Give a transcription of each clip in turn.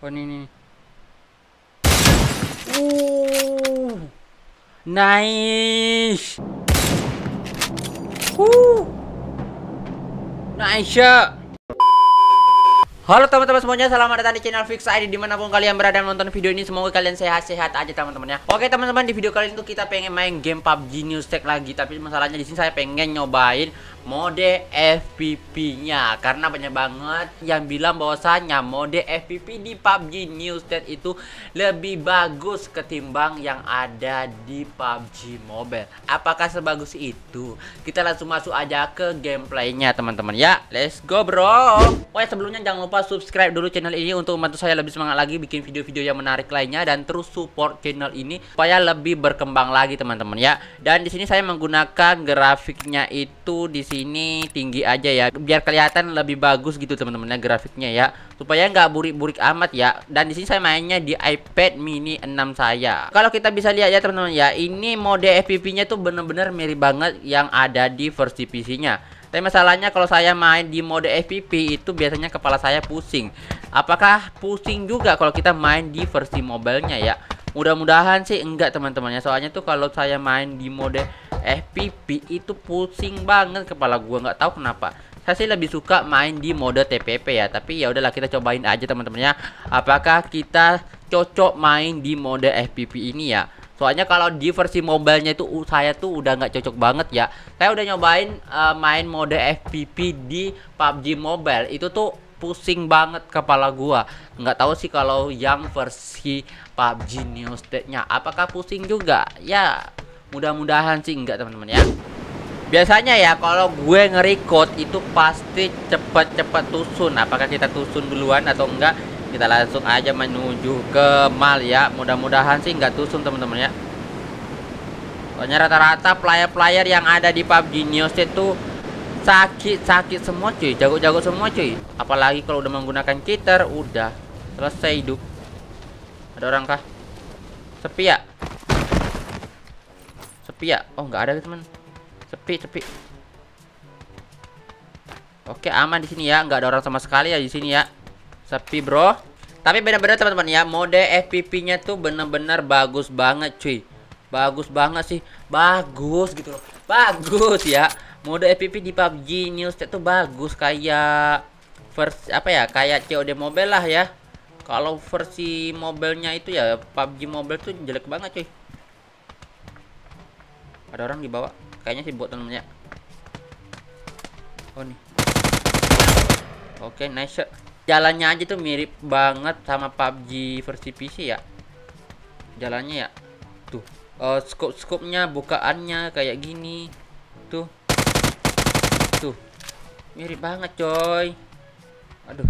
Oh ini. Nice. Nice. Halo teman-teman semuanya, selamat datang di channel Fix ID dimanapun kalian berada menonton video ini. Semoga kalian sehat-sehat aja teman-teman ya. Oke teman-teman, di video kali ini tuh kita pengen main game PUBG New State lagi. Tapi masalahnya di sini saya pengen nyobain mode FPV-nya karena banyak banget yang bilang bahwasanya mode FPV di PUBG New State itu lebih bagus ketimbang yang ada di PUBG Mobile. Apakah sebagus itu? Kita langsung masuk aja ke gameplaynya teman-teman ya. Let's go bro. Oke sebelumnya jangan lupa subscribe dulu channel ini untuk membantu saya lebih semangat lagi bikin video-video yang menarik lainnya, dan terus support channel ini supaya lebih berkembang lagi teman-teman ya. Dan di sini saya menggunakan grafiknya itu di sini tinggi aja ya, biar kelihatan lebih bagus gitu teman-teman ya grafiknya ya, supaya nggak burik-burik amat ya. Dan di sini saya mainnya di iPad mini 6 saya. Kalau kita bisa lihat ya teman-teman ya, ini mode FPV-nya tuh bener-bener mirip banget yang ada di versi PC-nya. Tapi masalahnya kalau saya main di mode FPV itu biasanya kepala saya pusing. Apakah pusing juga kalau kita main di versi mobile-nya ya? Mudah-mudahan sih enggak teman-teman ya. Soalnya tuh kalau saya main di mode FPV itu pusing banget kepala gua, nggak tahu kenapa. Saya sih lebih suka main di mode TPP ya. Tapi ya udahlah, kita cobain aja teman-teman ya. Apakah kita cocok main di mode FPV ini ya? Soalnya kalau di versi mobile-nya itu saya tuh udah nggak cocok banget ya. Saya udah nyobain main mode FPV di PUBG Mobile, itu tuh pusing banget kepala gua. Nggak tahu sih kalau yang versi PUBG New State-nya apakah pusing juga? Ya, mudah-mudahan sih enggak teman-teman ya. Biasanya ya kalau gue nge-record itu pasti cepet-cepet tusun. Apakah kita tusun duluan atau enggak? Kita langsung aja menuju ke mall ya. Mudah-mudahan sih nggak tusun teman-teman ya. Soalnya rata-rata player-player yang ada di PUBG New State tuh sakit-sakit semua cuy, jago-jago semua cuy. Apalagi kalau udah menggunakan cheater, udah selesai hidup. Ada orang kah? Sepi ya? Sepi ya? Oh nggak ada teman. Sepi. Oke aman di sini ya, nggak ada orang sama sekali ya di sini ya. Sepi bro. Tapi benar-benar teman-teman ya, mode FPV-nya tuh benar-benar bagus banget cuy. Bagus banget sih. Bagus gitu loh. Bagus ya. Mode FPV di PUBG New State tuh bagus kayak versi apa ya? Kayak COD Mobile lah ya. Kalau versi mobile-nya itu ya PUBG Mobile tuh jelek banget cuy. Ada orang di bawah. Kayaknya sih bot teman-teman ya. Oh nih. Oke, nice. Jalannya aja tuh mirip banget sama PUBG versi PC ya. Jalannya ya. Tuh. Scope-nya, bukaannya kayak gini. Tuh. Tuh. Mirip banget coy. Aduh.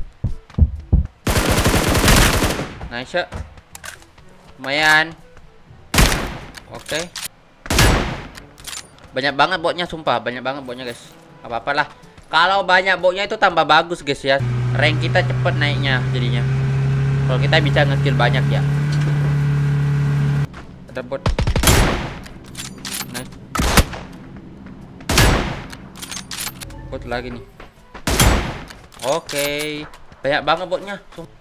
Nice. Lumayan. Oke. Banyak banget botnya sumpah, banyak banget botnya guys. Apa-apalah. Kalau banyak botnya itu tambah bagus guys ya. Rank kita cepet naiknya jadinya. Kalau kita bisa nge-kill banyak ya. Ada bot. Nice. Bot lagi nih. Oke. Banyak banget botnya.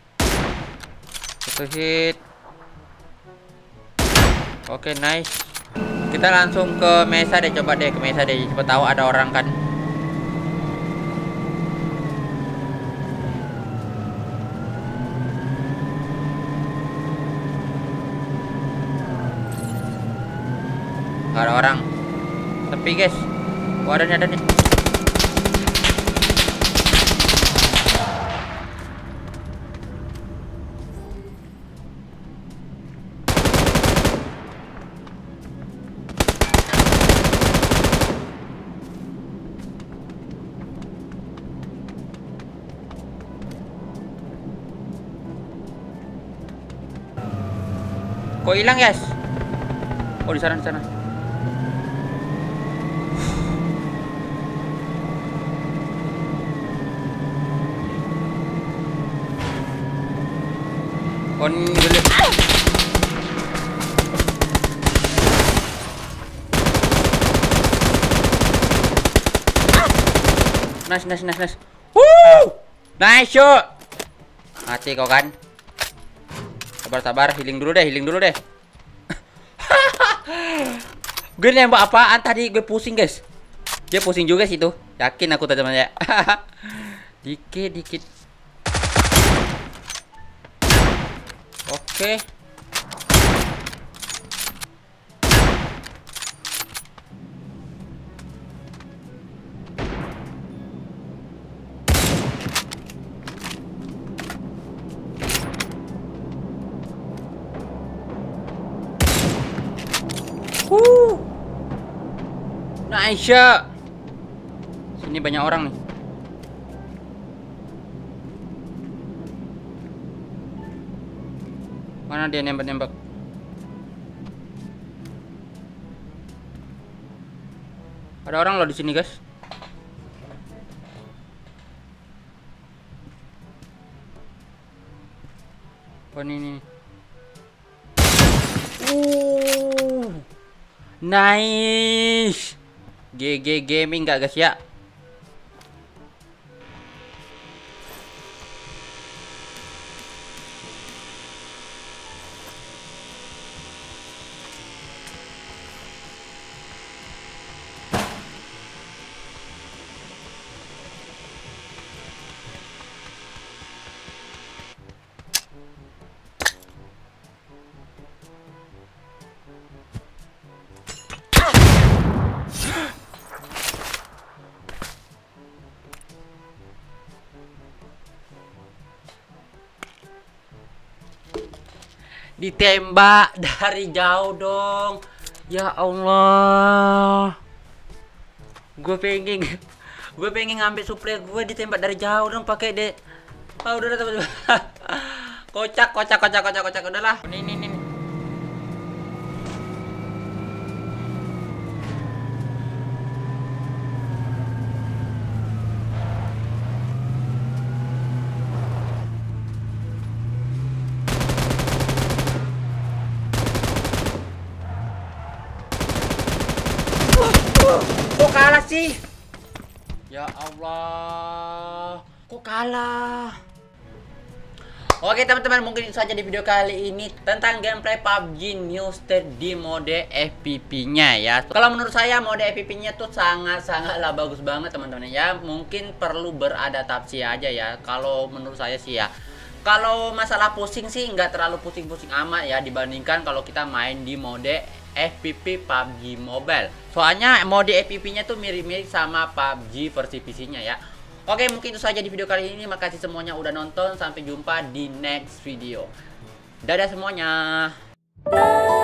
Satu hit. Oke nice. Kita langsung ke Mesa deh, coba deh ke Mesa deh. Coba tahu ada orang kan. Gak ada orang. Sepi guys. Oh ada nih. Kok hilang guys? Oh di sana. On dulu. Nice. Woo! Nice shot. Mati kau kan. Sabar, healing dulu deh. Gue nembak apaan tadi? Gue pusing, guys. Dia pusing juga sih tuh. Yakin aku teman-teman ya. Dikit. Oke. Nice. Sini banyak orang nih. Mana dia nembak-nembak? Ada orang loh di sini, guys. Oh, ini. Nice. GG gaming gak, guys ya? Ditembak dari jauh dong. Ya Allah. Gue pengen ngambil suplai gue, ditembak dari jauh dong pakai de. Oh, udah teman-teman. Kocak. Udahlah. Ini. Kok kalah sih? Ya Allah, kok kalah? Oke teman-teman, mungkin itu saja di video kali ini tentang gameplay PUBG New State di mode FPV-nya ya. Kalau menurut saya mode FPV-nya tuh sangat-sangatlah bagus banget teman-teman ya. Mungkin perlu beradaptasi aja ya. Kalau menurut saya sih ya. Kalau masalah pusing sih nggak terlalu pusing-pusing amat ya dibandingkan kalau kita main di mode FPV PUBG Mobile. Soalnya mode FPV-nya tuh mirip-mirip sama PUBG versi PC-nya ya. Oke, mungkin itu saja di video kali ini. Makasih semuanya udah nonton. Sampai jumpa di next video. Dadah semuanya.